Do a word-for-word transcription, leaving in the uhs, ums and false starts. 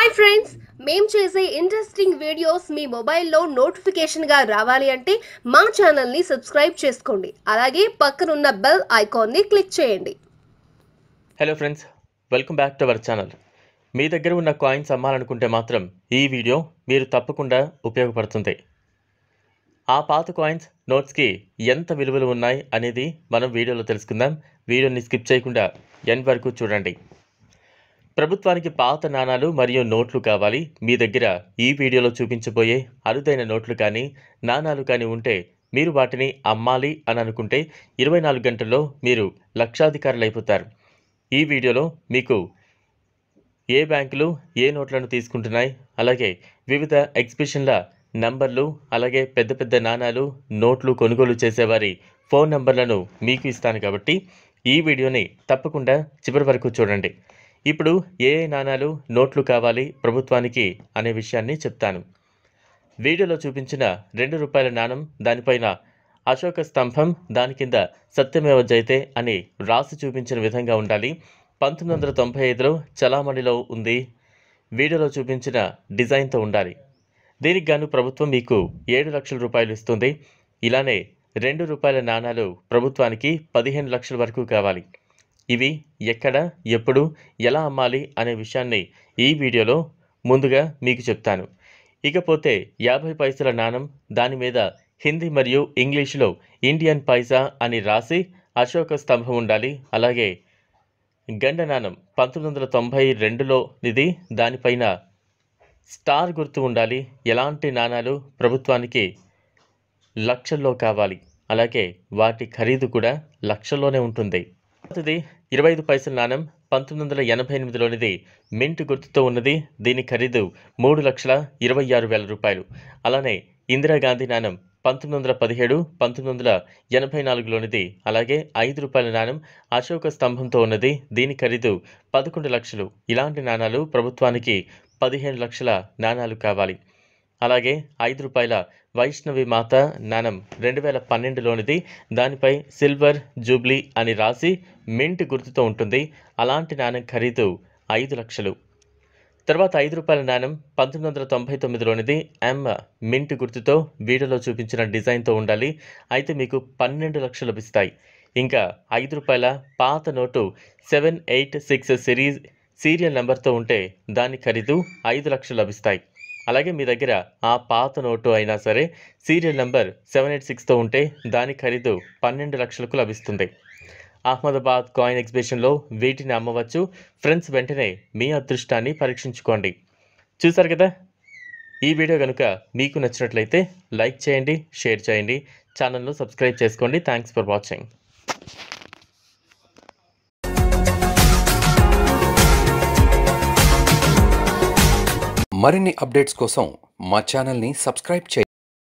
Hi friends, మేము చేసే interesting videos మీ మొబైల్లో నోటిఫికేషన్గా రావాలి అంటే మా ఛానల్ని సబ్స్క్రైబ్ చేసుకోండి. అలాగే పక్కనున్న బెల్ ఐకాన్ని క్లిక్ చేయండి. Hello friends, welcome back to our channel. మీ దగ్గర ఉన్న కాయిన్స్ అమ్మాలనుకుంటే మాత్రం ఈ వీడియో మీరు తప్పకుండా ఉపయోగపడుతుంది. ఆ పాత కాయిన్స్ నోట్స్కి ఎంత విలువలు ఉన్నాయి అనేది మనం వీడియోలో తెలుసుకుందాం. వీడియోని స్కిప్ చేయకుండా ఎండ్ వరకు చూడండి. ప్రభుత్వానికి పాత నాణాలు మరియు నోట్లు కావాలి. మీ దగ్గర ఈ వీడియోలో చూపించబోయే అరుదైన నోట్లు కానీ నాణాలు కానీ ఉంటే మీరు వాటిని అమ్మాలి అని అనుకుంటే ఇరవై నాలుగు గంటల్లో మీరు లక్షాధికారులు అయిపోతారు. ఈ వీడియోలో మీకు ఏ బ్యాంకులు ఏ నోట్లను తీసుకుంటున్నాయి, అలాగే వివిధ ఎగ్జిబిషన్ల నంబర్లు, అలాగే పెద్ద పెద్ద నాణాలు నోట్లు కొనుగోలు చేసేవారి ఫోన్ నంబర్లను మీకు ఇస్తాను కాబట్టి ఈ వీడియోని తప్పకుండా చివరి వరకు చూడండి. ఇప్పుడు ఏ ఏ నాణాలు నోట్లు కావాలి ప్రభుత్వానికి అనే విషయాన్ని చెప్తాను. వీడియోలో చూపించిన రెండు రూపాయల నాణం, దానిపైన అశోక స్తంభం, దాని కింద సత్యమేవ జయతే అని రాసి చూపించిన విధంగా ఉండాలి. పంతొమ్మిది వందల తొంభై ఐదులో చలామణిలో ఉంది. వీడియోలో చూపించిన డిజైన్తో ఉండాలి. దీనికి గాను ప్రభుత్వం మీకు ఏడు లక్షల రూపాయలు ఇస్తుంది. ఇలానే రెండు రూపాయల నాణాలు ప్రభుత్వానికి పదిహేను లక్షల వరకు కావాలి. ఇవి ఎక్కడ, ఎప్పుడు, ఎలా అమ్మాలి అనే విషయాన్ని ఈ వీడియోలో ముందుగా మీకు చెప్తాను. ఇకపోతే యాభై పైసల నాణం, దాని మీద హిందీ మరియు ఇంగ్లీషులో ఇండియన్ పైసా అని రాసి అశోక స్తంభం ఉండాలి. అలాగే గండ నాణం పంతొమ్మిది వందల తొంభై రెండులో ఇది, దానిపైన స్టార్ గుర్తు ఉండాలి. ఎలాంటి నాణాలు ప్రభుత్వానికి లక్షల్లో కావాలి, అలాగే వాటి ఖరీదు కూడా లక్షల్లోనే ఉంటుంది. మొదటిది ఇరవై ఐదు పైసల నాణం, పంతొమ్మిది వందల ఎనభై ఎనిమిదిలోనిది, మింట్ గుర్తుతో ఉన్నది. దీని ఖరీదు మూడు లక్షల ఇరవై ఆరు వేల రూపాయలు. అలానే ఇందిరాగాంధీ నాణం పంతొమ్మిది వందల పదిహేడు పంతొమ్మిది వందల ఎనభై నాలుగులోనిది. అలాగే ఐదు రూపాయల నాణం అశోక స్తంభంతో ఉన్నది. దీని ఖరీదు పదకొండు లక్షలు. ఇలాంటి నాణాలు ప్రభుత్వానికి పదిహేను లక్షల నాణాలు కావాలి. అలాగే ఐదు రూపాయల వైష్ణవి మాత నాణం రెండు వేల పన్నెండులోనిది. దానిపై సిల్వర్ జూబ్లీ అని రాసి మింట్ గుర్తుతో ఉంటుంది. అలాంటి నాణం ఖరీదు ఐదు లక్షలు. తర్వాత ఐదు రూపాయల నాణం పంతొమ్మిది వందల తొంభై తొమ్మిదిలోనిది. ఎం మింట్ గుర్తుతో వీడియోలో చూపించిన డిజైన్తో ఉండాలి. అయితే మీకు పన్నెండు లక్షలు లభిస్తాయి. ఇంకా ఐదు రూపాయల పాత నోటు seven eight six series serial నెంబర్తో ఉంటే దాని ఖరీదు ఐదు లక్షలు లభిస్తాయి. అలాగే మీ దగ్గర ఆ పాత నోటు అయినా సరే సీరియల్ నెంబర్ సెవెన్ ఎయిట్ సిక్స్తో ఉంటే దాని ఖరీదు పన్నెండు లక్షలకు లభిస్తుంది. అహ్మదాబాద్ కాయిన్ ఎగ్జిబిషన్లో వీటిని అమ్మవచ్చు. ఫ్రెండ్స్, వెంటనే మీ అదృష్టాన్ని పరీక్షించుకోండి. చూసారు కదా, ఈ వీడియో కనుక మీకు నచ్చినట్లయితే లైక్ చేయండి, షేర్ చేయండి, ఛానల్ను సబ్స్క్రైబ్ చేసుకోండి. Thanks for watching. మరిన్ని అప్డేట్స్ కోసం మా ఛానల్ని సబ్స్క్రైబ్ చేయండి.